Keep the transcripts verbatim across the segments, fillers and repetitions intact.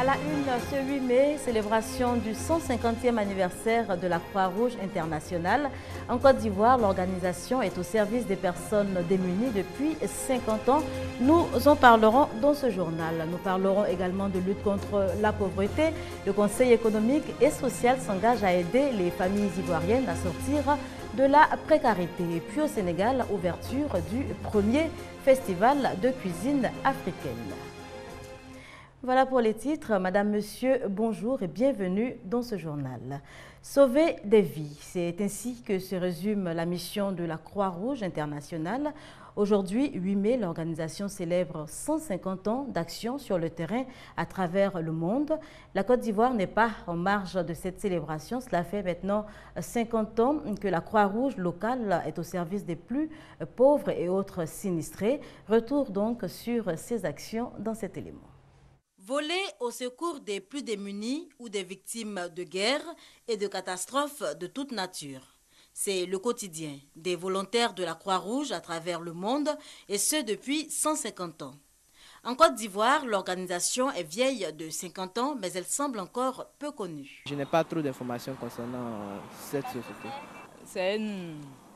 À la une, ce huit mai, célébration du cent cinquantième anniversaire de la Croix-Rouge internationale. En Côte d'Ivoire, l'organisation est au service des personnes démunies depuis cinquante ans. Nous en parlerons dans ce journal. Nous parlerons également de lutte contre la pauvreté. Le Conseil économique et social s'engage à aider les familles ivoiriennes à sortir de la précarité. Et puis au Sénégal, ouverture du premier festival de cuisine africaine. Voilà pour les titres. Madame, Monsieur, bonjour et bienvenue dans ce journal. Sauver des vies, c'est ainsi que se résume la mission de la Croix-Rouge internationale. Aujourd'hui, huit mai, l'organisation célèbre cent cinquante ans d'action sur le terrain à travers le monde. La Côte d'Ivoire n'est pas en marge de cette célébration. Cela fait maintenant cinquante ans que la Croix-Rouge locale est au service des plus pauvres et autres sinistrés. Retour donc sur ces actions dans cet élément. Voler au secours des plus démunis ou des victimes de guerre et de catastrophes de toute nature. C'est le quotidien des volontaires de la Croix-Rouge à travers le monde et ce depuis cent cinquante ans. En Côte d'Ivoire, l'organisation est vieille de cinquante ans, mais elle semble encore peu connue. Je n'ai pas trop d'informations concernant cette société. C'est un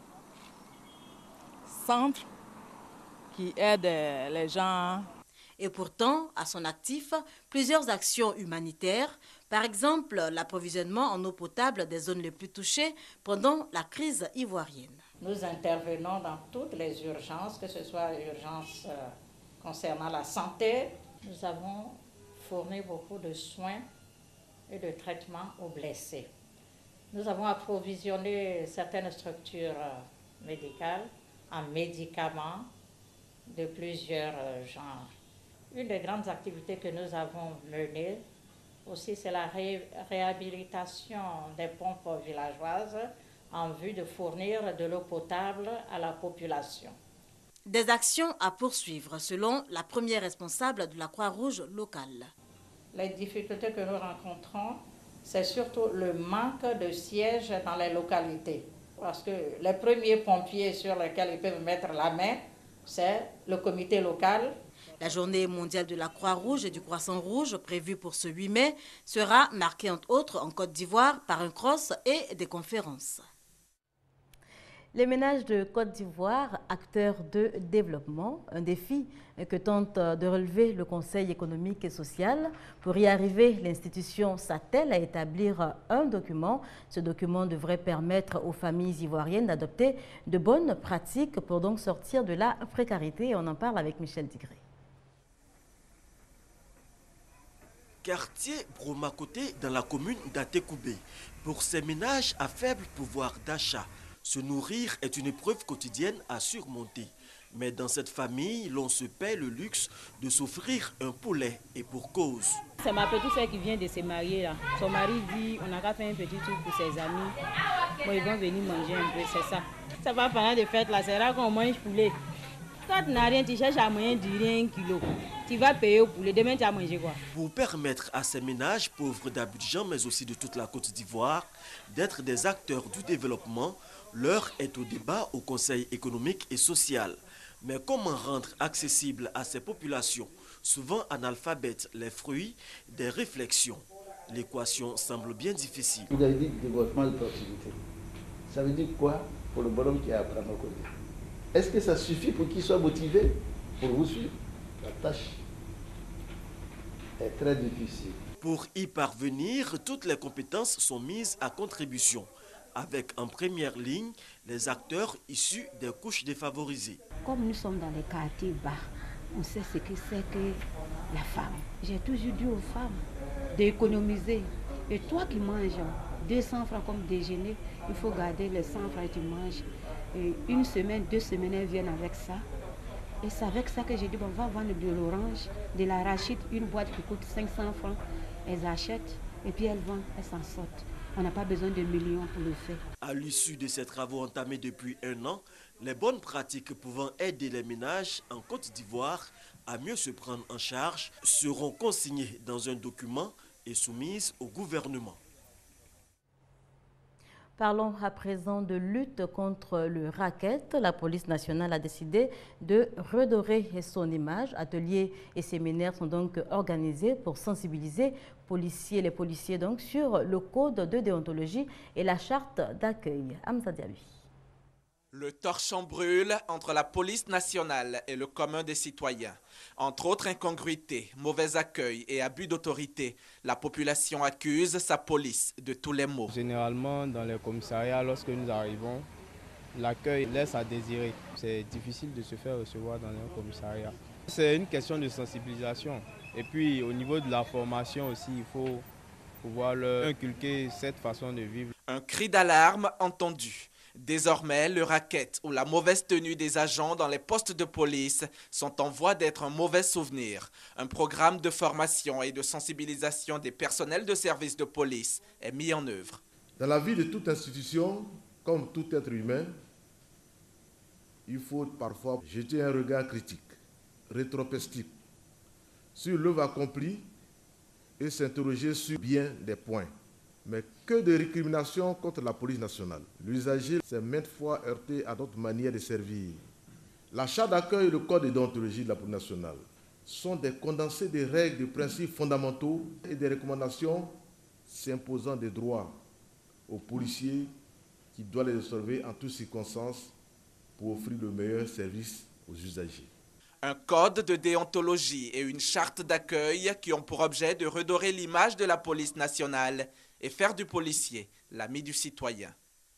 centre qui aide les gens. Et pourtant, à son actif, plusieurs actions humanitaires, par exemple l'approvisionnement en eau potable des zones les plus touchées pendant la crise ivoirienne. Nous intervenons dans toutes les urgences, que ce soit urgences concernant la santé. Nous avons fourni beaucoup de soins et de traitements aux blessés. Nous avons approvisionné certaines structures médicales en médicaments de plusieurs genres. Une des grandes activités que nous avons menées aussi, c'est la ré réhabilitation des pompes villageoises en vue de fournir de l'eau potable à la population. Des actions à poursuivre selon la première responsable de la Croix-Rouge locale. Les difficultés que nous rencontrons, c'est surtout le manque de sièges dans les localités. Parce que les premiers pompiers sur lesquels ils peuvent mettre la main, c'est le comité local. La journée mondiale de la Croix-Rouge et du Croissant Rouge, prévue pour ce huit mai, sera marquée entre autres en Côte d'Ivoire par un cross et des conférences. Les ménages de Côte d'Ivoire, acteurs de développement, un défi que tente de relever le Conseil économique et social. Pour y arriver, l'institution s'attelle à établir un document. Ce document devrait permettre aux familles ivoiriennes d'adopter de bonnes pratiques pour donc sortir de la précarité. On en parle avec Michel Digré. Quartier Bromacoté dans la commune d'Atekoubé. Pour ces ménages à faible pouvoir d'achat, se nourrir est une épreuve quotidienne à surmonter. Mais dans cette famille, l'on se paie le luxe de s'offrir un poulet et pour cause. C'est ma petite soeur qui vient de se marier là. Son mari dit on n'a qu'à faire un petit tour pour ses amis. Bon, ils vont venir manger un peu, c'est ça. Ça va pendant des fêtes là, c'est rare qu'on mange poulet. Quand tu n'as rien, tu cherches à moyen de rien un kilo. Tu vas payer au poulet, demain tu as mangé quoi? Pour permettre à ces ménages pauvres d'Abidjan, mais aussi de toute la Côte d'Ivoire, d'être des acteurs du développement, l'heure est au débat au Conseil économique et social. Mais comment rendre accessible à ces populations, souvent analphabètes, les fruits des réflexions? L'équation semble bien difficile. Vous avez dit développement de proximité. Ça veut dire quoi pour le bonhomme qui est à prendre au côté? Est-ce que ça suffit pour qu'il soit motivé pour vous suivre? La tâche est très difficile. Pour y parvenir, toutes les compétences sont mises à contribution, avec en première ligne les acteurs issus des couches défavorisées. Comme nous sommes dans les quartiers bas, on sait ce que c'est que la femme. J'ai toujours dit aux femmes d'économiser. Et toi qui manges deux cents francs comme déjeuner, il faut garder les cent francs que tu manges. Et une semaine, deux semaines, elles viennent avec ça. Et c'est avec ça que j'ai dit, bon, on va vendre de l'orange, de l'arachide, une boîte qui coûte cinq cents francs. Elles achètent et puis elles vendent, elles s'en sortent. On n'a pas besoin de millions pour le faire. À l'issue de ces travaux entamés depuis un an, les bonnes pratiques pouvant aider les ménages en Côte d'Ivoire à mieux se prendre en charge seront consignées dans un document et soumises au gouvernement. Parlons à présent de lutte contre le racket. La police nationale a décidé de redorer son image. Ateliers et séminaires sont donc organisés pour sensibiliser policiers, les policiers donc sur le code de déontologie et la charte d'accueil. Hamza Diaby. Le torchon brûle entre la police nationale et le commun des citoyens. Entre autres incongruités, mauvais accueil et abus d'autorité, la population accuse sa police de tous les maux. Généralement, dans les commissariats, lorsque nous arrivons, l'accueil laisse à désirer. C'est difficile de se faire recevoir dans un commissariat. C'est une question de sensibilisation. Et puis, au niveau de la formation aussi, il faut pouvoir leur inculquer cette façon de vivre. Un cri d'alarme entendu. Désormais, le racket ou la mauvaise tenue des agents dans les postes de police sont en voie d'être un mauvais souvenir. Un programme de formation et de sensibilisation des personnels de service de police est mis en œuvre. Dans la vie de toute institution, comme tout être humain, il faut parfois jeter un regard critique, rétrospectif, sur l'œuvre accomplie et s'interroger sur bien des points. Mais que de récriminations contre la police nationale. L'usager s'est maintes fois heurté à notre manière de servir. La charte d'accueil et le code de déontologie de la police nationale sont des condensés des règles, des principes fondamentaux et des recommandations s'imposant des droits aux policiers qui doivent les observer en toutes circonstances pour offrir le meilleur service aux usagers. Un code de déontologie et une charte d'accueil qui ont pour objet de redorer l'image de la police nationale et faire du policier l'ami du citoyen.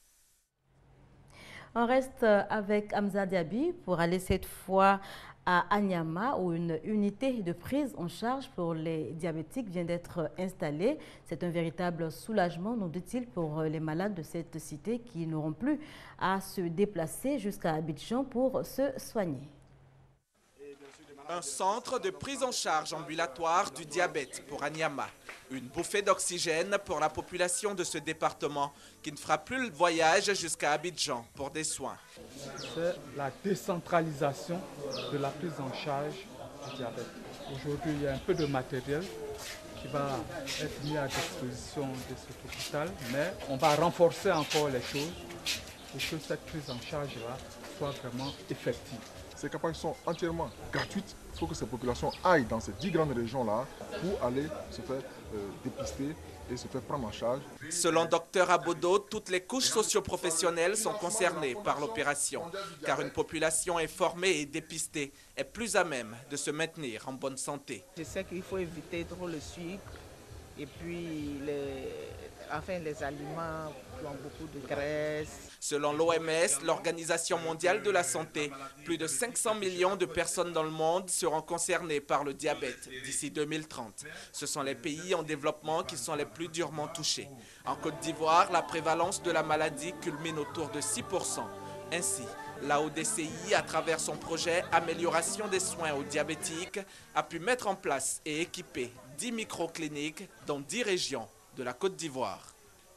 On reste avec Hamza Diaby pour aller cette fois à Anyama où une unité de prise en charge pour les diabétiques vient d'être installée. C'est un véritable soulagement, nous dit-il, pour les malades de cette cité qui n'auront plus à se déplacer jusqu'à Abidjan pour se soigner. Un centre de prise en charge ambulatoire du diabète pour Anyama. Une bouffée d'oxygène pour la population de ce département qui ne fera plus le voyage jusqu'à Abidjan pour des soins. C'est la décentralisation de la prise en charge du diabète. Aujourd'hui, il y a un peu de matériel qui va être mis à disposition de cet hôpital, mais on va renforcer encore les choses pour que cette prise en charge-là soit vraiment effective. Ces campagnes sont entièrement gratuites. Il faut que ces populations aillent dans ces dix grandes régions-là pour aller se faire euh, dépister et se faire prendre en charge. Selon Docteur Abodo, toutes les couches socio-professionnelles sont concernées par l'opération, car une population informée et dépistée est plus à même de se maintenir en bonne santé. Je sais qu'il faut éviter trop le sucre et puis les, enfin, les aliments qui ont beaucoup de graisse. Selon l'O M S, l'Organisation mondiale de la santé, plus de cinq cents millions de personnes dans le monde seront concernées par le diabète d'ici deux mille trente. Ce sont les pays en développement qui sont les plus durement touchés. En Côte d'Ivoire, la prévalence de la maladie culmine autour de six pour cent. Ainsi, la O D C I, à travers son projet Amélioration des soins aux diabétiques, a pu mettre en place et équiper dix microcliniques dans dix régions de la Côte d'Ivoire.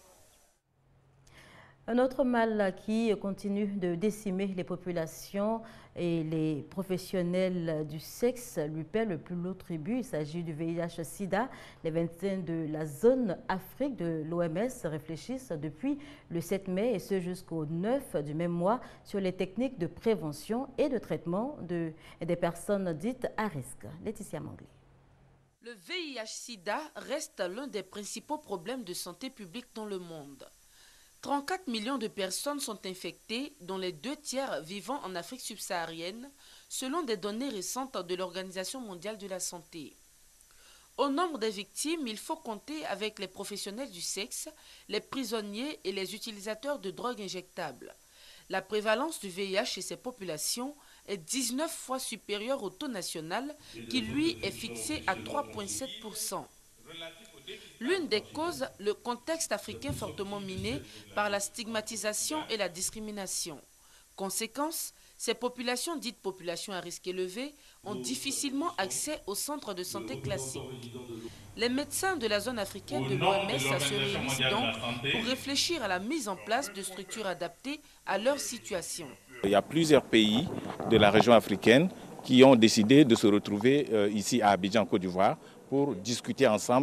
Un autre mal qui continue de décimer les populations et les professionnels du sexe lui paie le plus lourd tribut. Il s'agit du V I H sida. Les médecins de la zone Afrique de l'O M S réfléchissent depuis le sept mai et ce jusqu'au neuf du même mois sur les techniques de prévention et de traitement de, des personnes dites à risque. Laetitia Manglé. Le V I H sida reste l'un des principaux problèmes de santé publique dans le monde. trente-quatre millions de personnes sont infectées, dont les deux tiers vivant en Afrique subsaharienne, selon des données récentes de l'Organisation mondiale de la santé. Au nombre des victimes, il faut compter avec les professionnels du sexe, les prisonniers et les utilisateurs de drogues injectables. La prévalence du V I H chez ces populations est dix-neuf fois supérieure au taux national, qui lui est fixé à trois virgule sept pour cent. L'une des causes, le contexte africain fortement miné par la stigmatisation et la discrimination. Conséquence, ces populations dites populations à risque élevé ont difficilement accès aux centres de santé classiques. Les médecins de la zone africaine de l'O M S se réunissent donc pour réfléchir à la mise en place de structures adaptées à leur situation. Il y a plusieurs pays de la région africaine qui ont décidé de se retrouver ici à Abidjan, Côte d'Ivoire, pour discuter ensemble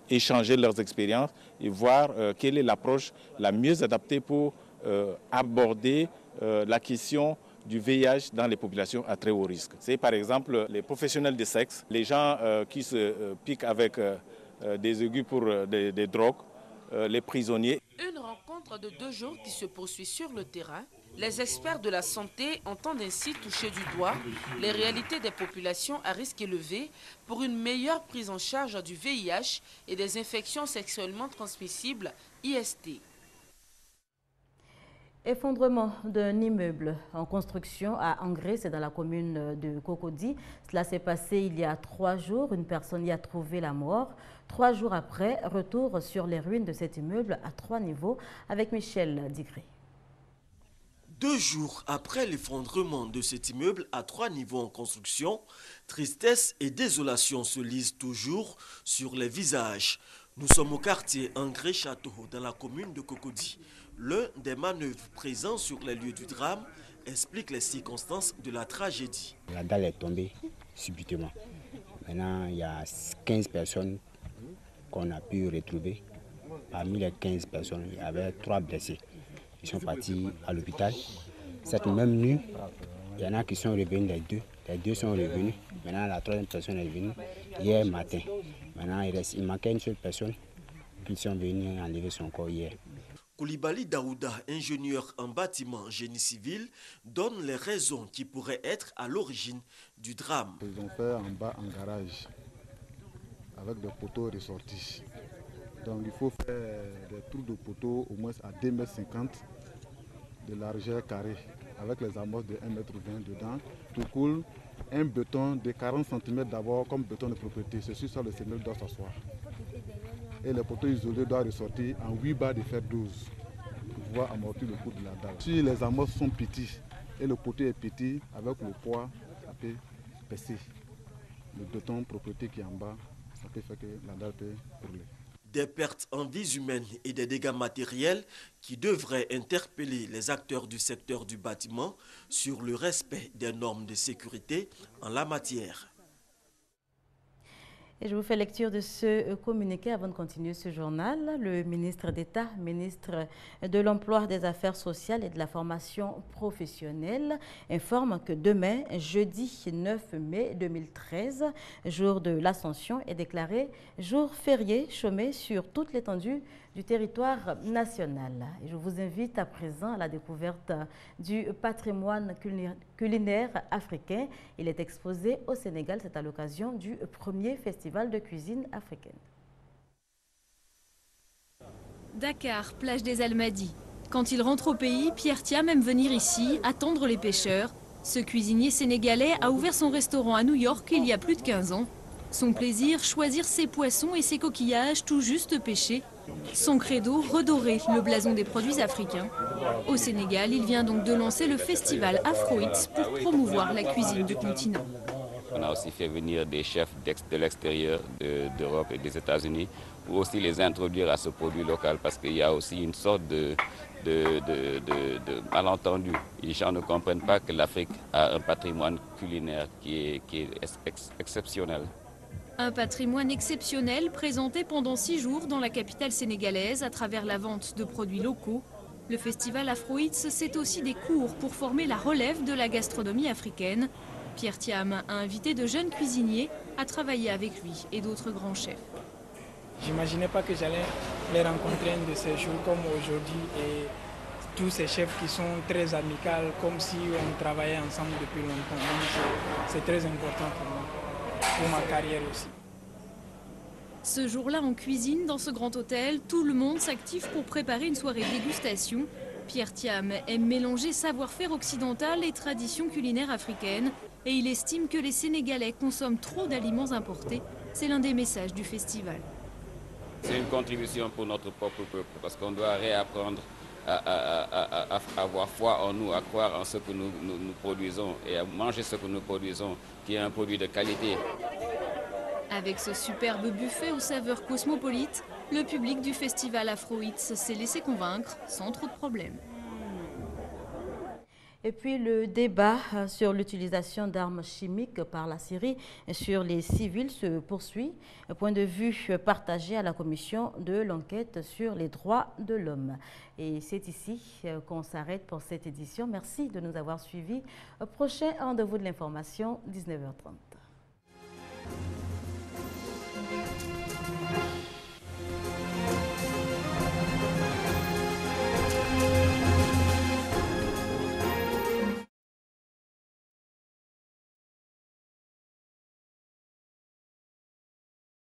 échanger leurs expériences et voir euh, quelle est l'approche la mieux adaptée pour euh, aborder euh, la question du V I H dans les populations à très haut risque. C'est par exemple les professionnels de sexe, les gens euh, qui se euh, piquent avec euh, euh, des aigus pour euh, des, des drogues, euh, les prisonniers. Une rencontre de deux jours qui se poursuit sur le terrain. Les experts de la santé entendent ainsi toucher du doigt les réalités des populations à risque élevé pour une meilleure prise en charge du V I H et des infections sexuellement transmissibles I S T. Effondrement d'un immeuble en construction à Angré, c'est dans la commune de Cocody. Cela s'est passé il y a trois jours. Une personne y a trouvé la mort. Trois jours après, retour sur les ruines de cet immeuble à trois niveaux avec Michel Digré. Deux jours après l'effondrement de cet immeuble à trois niveaux en construction, tristesse et désolation se lisent toujours sur les visages. Nous sommes au quartier Angré-Château, dans la commune de Cocody. L'un des manœuvres présents sur les lieux du drame explique les circonstances de la tragédie. La dalle est tombée subitement. Maintenant, il y a quinze personnes qu'on a pu retrouver. Parmi les quinze personnes, il y avait trois blessés. Ils sont partis à l'hôpital. Cette même nuit, il y en a qui sont revenus, les deux. Les deux sont revenus. Maintenant, la troisième personne est venue hier matin. Maintenant, il, reste, il manquait une seule personne qui sont venus enlever son corps hier. Koulibaly Daouda, ingénieur en bâtiment génie civil, donne les raisons qui pourraient être à l'origine du drame. Ils ont fait en bas un garage avec des poteaux ressortis. Donc il faut faire des trous de poteaux au moins à deux mètres cinquante de largeur carrée avec les amorces de un mètre vingt dedans. Tout coule un béton de quarante centimètres d'abord comme béton de propriété. Ceci sur le semelle doit s'asseoir. Et les poteaux isolés doivent ressortir en huit barres de fer douze pour pouvoir amortir le coup de la dalle. Si les amorces sont petits et le poteau est petit, avec le poids, ça peut baisser. Le béton propriété qui est en bas, ça peut faire que la dalle peut brûler. Des pertes en vies humaines et des dégâts matériels qui devraient interpeller les acteurs du secteur du bâtiment sur le respect des normes de sécurité en la matière. Et je vous fais lecture de ce communiqué avant de continuer ce journal. Le ministre d'État, ministre de l'Emploi, des Affaires sociales et de la formation professionnelle, informe que demain, jeudi neuf mai deux mille treize, jour de l'Ascension, est déclaré jour férié chômé sur toute l'étendue du territoire national. Et je vous invite à présent à la découverte du patrimoine culinaire africain. Il est exposé au Sénégal. C'est à l'occasion du premier festival de cuisine africaine. Dakar, plage des Almadies. Quand il rentre au pays, Pierre Thiam aime venir ici, attendre les pêcheurs. Ce cuisinier sénégalais a ouvert son restaurant à New York il y a plus de quinze ans. Son plaisir, choisir ses poissons et ses coquillages tout juste pêchés. Son credo, redorer le blason des produits africains. Au Sénégal, il vient donc de lancer le festival Afro-Eats pour promouvoir la cuisine du continent. On a aussi fait venir des chefs de l'extérieur, d'Europe et des États-Unis pour aussi les introduire à ce produit local parce qu'il y a aussi une sorte de, de, de, de, de malentendu. Les gens ne comprennent pas que l'Afrique a un patrimoine culinaire qui est, qui est ex exceptionnel. Un patrimoine exceptionnel présenté pendant six jours dans la capitale sénégalaise à travers la vente de produits locaux. Le festival Afro-Eats, c'est aussi des cours pour former la relève de la gastronomie africaine. Pierre Thiam a invité de jeunes cuisiniers à travailler avec lui et d'autres grands chefs. J'imaginais pas que j'allais les rencontrer un de ces jours comme aujourd'hui et tous ces chefs qui sont très amicaux, comme si on travaillait ensemble depuis longtemps. C'est très important pour moi, pour ma carrière aussi. Ce jour-là en cuisine, dans ce grand hôtel, tout le monde s'active pour préparer une soirée dégustation. Pierre Thiam aime mélanger savoir-faire occidental et traditions culinaires africaines. Et il estime que les Sénégalais consomment trop d'aliments importés. C'est l'un des messages du festival. C'est une contribution pour notre propre peuple parce qu'on doit réapprendre à, à, à, à, à avoir foi en nous, à croire en ce que nous, nous, nous produisons et à manger ce que nous produisons, qui est un produit de qualité. Avec ce superbe buffet aux saveurs cosmopolites, le public du festival Afro-Eats s'est laissé convaincre sans trop de problèmes. Et puis le débat sur l'utilisation d'armes chimiques par la Syrie sur les civils se poursuit. Un point de vue partagé à la commission de l'enquête sur les droits de l'homme. Et c'est ici qu'on s'arrête pour cette édition. Merci de nous avoir suivis. Prochain rendez-vous de l'information, dix-neuf heures trente.